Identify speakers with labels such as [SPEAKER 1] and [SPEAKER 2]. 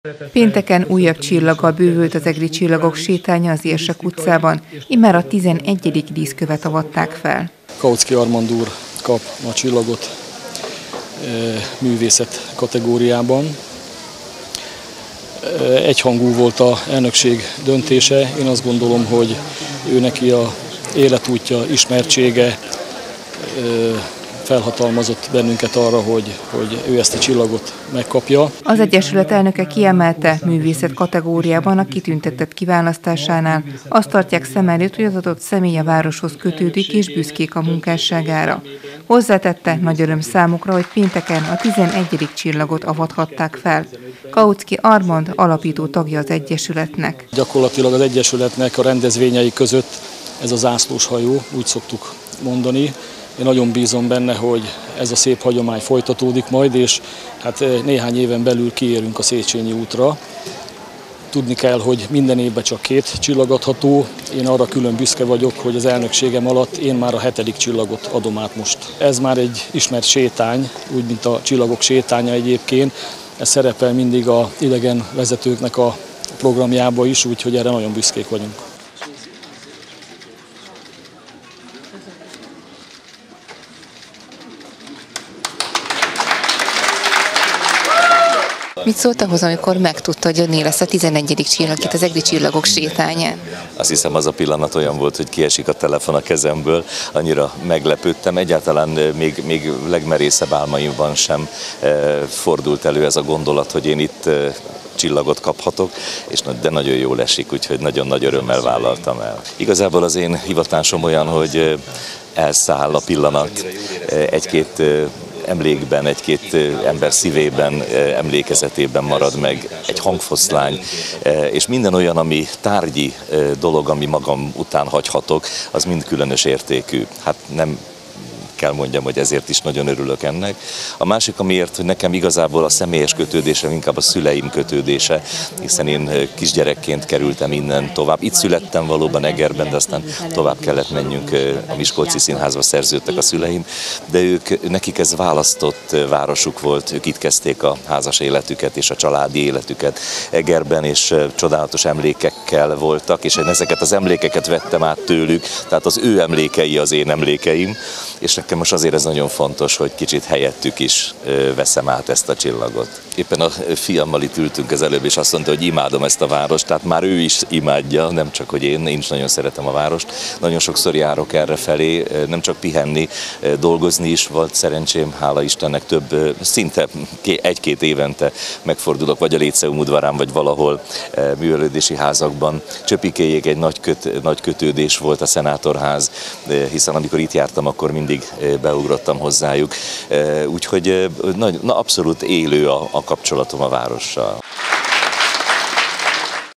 [SPEAKER 1] Pénteken újabb csillaggal bővült az egri csillagok sétánya az Érsek utcában, immár a 11. díszkövet avatták fel.
[SPEAKER 2] Kautsky Armand úr kap a csillagot művészet kategóriában. Egyhangú volt az elnökség döntése. Én azt gondolom, hogy ő neki a életútja, ismertsége felhatalmazott bennünket arra, hogy ő ezt a csillagot megkapja.
[SPEAKER 1] Az Egyesület elnöke kiemelte, művészet kategóriában a kitüntetett kiválasztásánál azt tartják szem előtt, hogy az adott személy a városhoz kötődik és büszkék a munkásságára. Hozzátette, nagy öröm számukra, hogy pénteken a 11. csillagot avathatták fel. Kautsky Armand alapító tagja az Egyesületnek.
[SPEAKER 2] Gyakorlatilag az Egyesületnek a rendezvényei között ez a zászlós hajó, úgy szoktuk mondani. Én nagyon bízom benne, hogy ez a szép hagyomány folytatódik majd, és hát néhány éven belül kiérünk a Széchenyi útra. Tudni kell, hogy minden évben csak 2 csillag adható. Én arra külön büszke vagyok, hogy az elnökségem alatt én már a 7. csillagot adom át most. Ez már egy ismert sétány, úgy mint a csillagok sétánya egyébként. Ez szerepel mindig az idegen vezetőknek a programjába is, úgyhogy erre nagyon büszkék vagyunk.
[SPEAKER 1] Mit szólt ahhoz, amikor megtudta, hogy jönni lesz a 11. csillag itt az egri csillagok sétányán?
[SPEAKER 3] Azt hiszem, az a pillanat olyan volt, hogy kiesik a telefon a kezemből, annyira meglepődtem. Egyáltalán még legmerészebb álmaimban sem fordult elő ez a gondolat, hogy én itt csillagot kaphatok, de nagyon jól esik, úgyhogy nagyon nagy örömmel vállaltam el. Igazából az én hivatásom olyan, hogy elszáll a pillanat, egy-két emlékben, egy-két ember szívében, emlékezetében marad meg egy hangfoszlány, és minden olyan, ami tárgyi dolog, ami magam után hagyhatok, az mind különös értékű. Hát nem kell mondjam, hogy ezért is nagyon örülök ennek. A másik, amiért, hogy nekem igazából a személyes kötődésem inkább a szüleim kötődése, hiszen én kisgyerekként kerültem innen tovább. Itt születtem valóban Egerben, de aztán tovább kellett menjünk, a Miskolci Színházba szerződtek a szüleim, de nekik ez választott városuk volt, ők itt kezdték a házas életüket és a családi életüket Egerben, és csodálatos emlékekkel voltak, és én ezeket az emlékeket vettem át tőlük, tehát az ő emlékei az én emlékeim, és nekem most azért ez nagyon fontos, hogy kicsit helyettük is veszem át ezt a csillagot. Éppen a fiammal itt ültünk az előbb, és azt mondta, hogy imádom ezt a várost, tehát már ő is imádja, nem csak, hogy én is nagyon szeretem a várost. Nagyon sokszor járok erre felé, nem csak pihenni, dolgozni is volt szerencsém, hála Istennek több, szinte 1-2 évente megfordulok, vagy a Léceum udvarán, vagy valahol művelődési házakban. Csöpikéjéig egy nagy kötődés volt a Szenátorház, hiszen amikor itt jártam, akkor mindig beugrottam hozzájuk, úgyhogy abszolút élő a kapcsolatom a várossal.